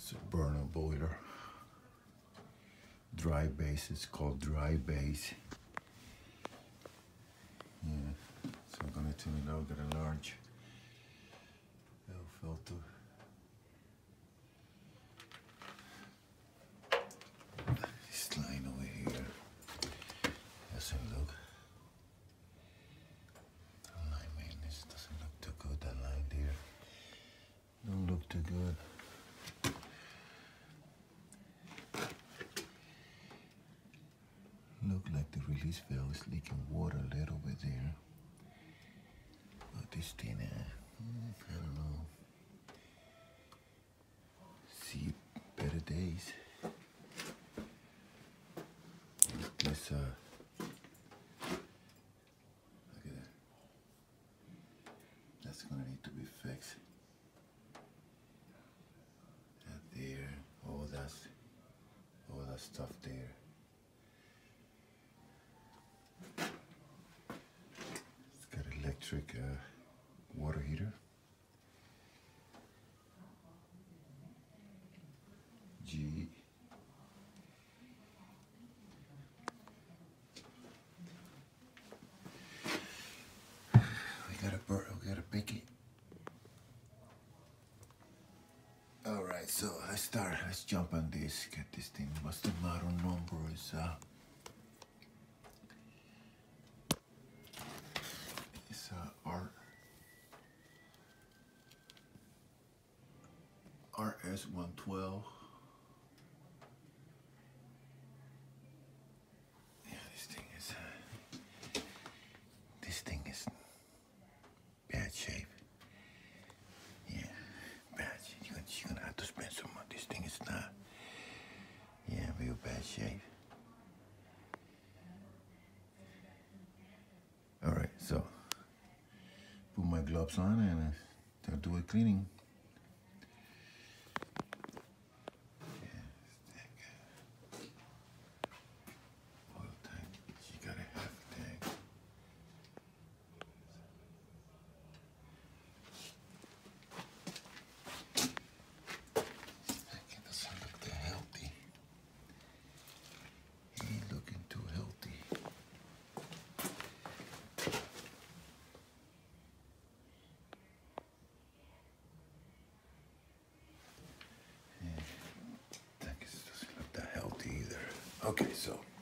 It's a burner boiler. Dry base, it's called dry base. Yeah, so I'm gonna tune it out, get a large air filter. This line over here doesn't look, that line maintenance doesn't look too good, that line there. Don't look too good. Look like the release valve is leaking water a little bit there. But this thing, I don't know. See better days. This, look at that. That's gonna need to be fixed. That there, all that stuff there. It's got electric water heater. G. We gotta bake it. All right, so let's jump on this, get this thing. What's the model number? It's RS112. Yeah, this thing is bad shape. Yeah, bad. You're gonna have to spend some money. This thing is not, yeah, real bad shape. All right, so put my gloves on and I'll do a cleaning. Okay, so